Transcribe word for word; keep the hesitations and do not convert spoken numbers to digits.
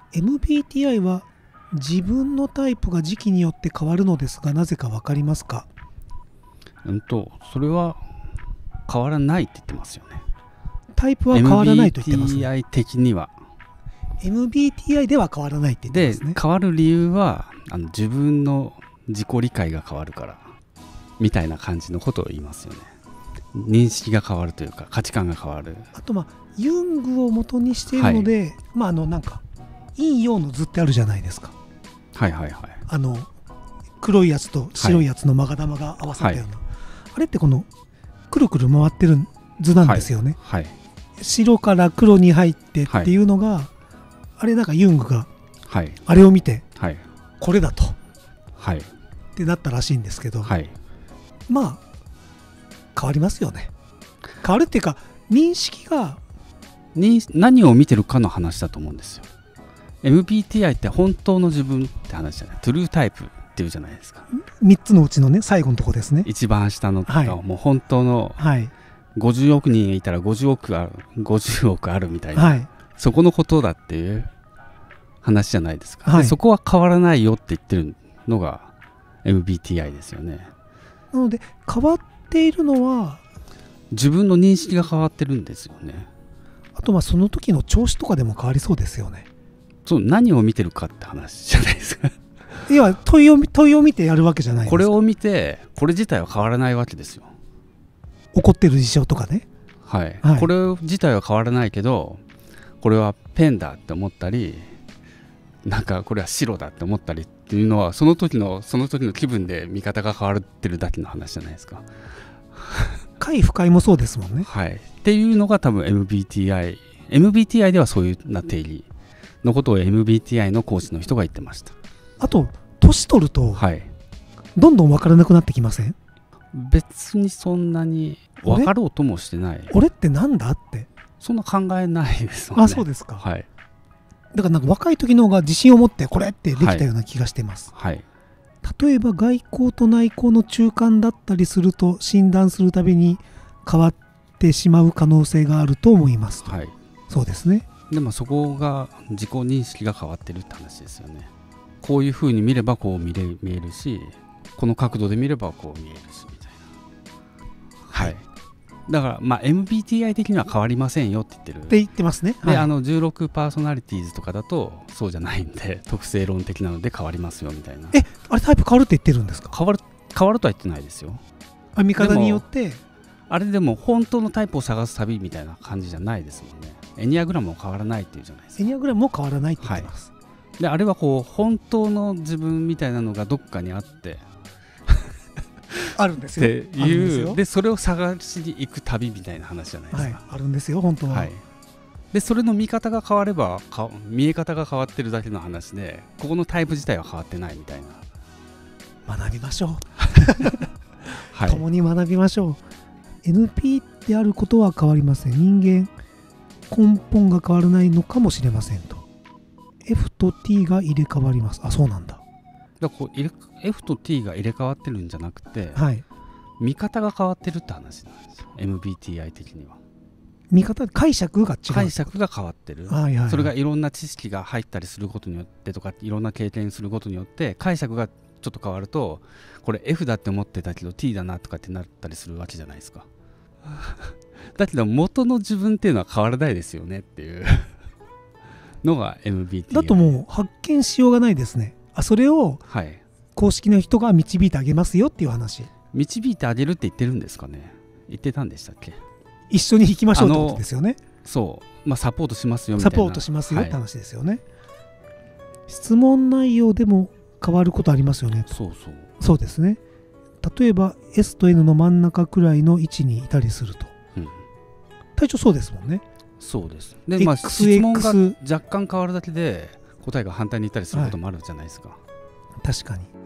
エムビーティーアイ は自分のタイプが時期によって変わるのですが、なぜか分かりますか？ うんとそれは変わらないって言ってますよね。 タイプは変わらないと言ってます、ね、 エムビーティーアイ 的にはエムビーティーアイ では変わらないって言ってますね。 で変わる理由はあの自分の自己理解が変わるからみたいな感じのことを言いますよね。認識が変わるというか価値観が変わる。 あとまあユングを元にしているので、はい、まああのなんか陰陽の図ってあるじゃないですか。 はいはいはい。 あの黒いやつと白いやつの勾玉が合わさったような、はい、あれってこのくるくる回ってる図なんですよね、 はいはい、 白から黒に入ってっていうのが、はい、あれなんかユングがあれを見て、はい、これだと、はい、ってなったらしいんですけど、はい、まあ変わりますよね。変わるっていうか認識がに何を見てるかの話だと思うんですよ。 エムビーティーアイ って本当の自分って話じゃない。トゥルータイプっていうじゃないですか。 みっつのうちのね最後のとこですね。 一番下のとか、はい、もう本当のごじゅうおくにんいたらごじゅうおくあるごじゅうおくあるみたいな、はい、そこのことだっていう話じゃないですか、はい、でそこは変わらないよって言ってるのが エムビーティーアイ ですよね。 なので変わっているのは自分の認識が変わってるんですよね。 あとまあその時の調子とかでも変わりそうですよね。 そう何を見てるかって話じゃないですか。 いや問いを問いを見てやるわけじゃないですか。 これを見てこれ自体は変わらないわけですよ。 起こってる事象とかね、 はい、はい、これ自体は変わらないけどこれはペンだって思ったりなんかこれは白だって思ったりっていうのはその時のその時の気分で見方が変わってるだけの話じゃないですか。 快不快もそうですもんね。 はい、っていうのが多分 エムビーティーアイ エムビーティーアイ ではそういうな定義のことを エムビーティーアイ の講師の人が言ってました。 あと年取ると、はい、どんどん分からなくなってきません？ 別にそんなに分かろうともしてない。 俺ってなんだってそんな考えないですもんね。 あ、そうですか。 はい、 だからなんか若い時の方が自信を持ってこれってできたような気がしてます、はいはい、例えば外交と内交の中間だったりすると診断するたびに変わってしまう可能性があると思います、はい、そうですね。 でもそこが自己認識が変わってるって話ですよね。こういう風に見ればこう見れ見えるしこの角度で見ればこう見えるしみたいな、はい、だからまあ エムビーティーアイ 的には変わりませんよって言ってるって言ってますね。 で、はい、あのじゅうろくパーソナリティーズとかだとそうじゃないんで特性論的なので変わりますよみたいな。 え、あれタイプ変わるって言ってるんですか？ 変わる変わるとは言ってないですよ。 あ、見方によってあれでも本当のタイプを探す旅みたいな感じじゃないですもんね。エニアグラムも変わらないっていうじゃないですか。 エニアグラムも変わらないって言ってます、 はい、であれはこう本当の自分みたいなのがどっかにあってあるんですよっていうでそれを探しに行く旅みたいな話じゃないですか、 はい、あるんですよ本当は、はい、 でそれの見方が変わればか見え方が変わってるだけの話でここのタイプ自体は変わってないみたいな。学びましょう、 はい、 共に学びましょう。 エヌピー であることは変わりません。人間根本が変わらないのかもしれませんと。 F と T が入れ替わります。あ、そうなんだ。 だからこう入れ F と T が入れ替わってるんじゃなくて、 はい、 見方が変わってるって話なんですよ エムビーティーアイ 的には。 見方解釈が違う。 解釈が変わってる、 はいはいはい、 それがいろんな知識が入ったりすることによってとかいろんな経験することによって解釈がちょっと変わるとこれ F だって思ってたけど T だなとかってなったりするわけじゃないですかだけど元の自分っていうのは変わらないですよねっていうのが エムビーティーアイだともう発見しようがないですね。あ、それを公式の人が導いてあげますよっていう話。 導いてあげるって言ってるんですかね。言ってたんでしたっけ。 一緒に弾きましょうってことですよね。 そう、まあ、サポートしますよみたいな。 サポートしますよって話ですよね、はい、質問内容でも変わることありますよね。 そうそうそうですね。例えば エス と エヌ の真ん中くらいの位置にいたりすると、うん、体調そうですもんね。 そうです。で、まあ、質問が若干変わるだけで答えが反対にいったりすることもあるじゃないですか、はい、 確かに。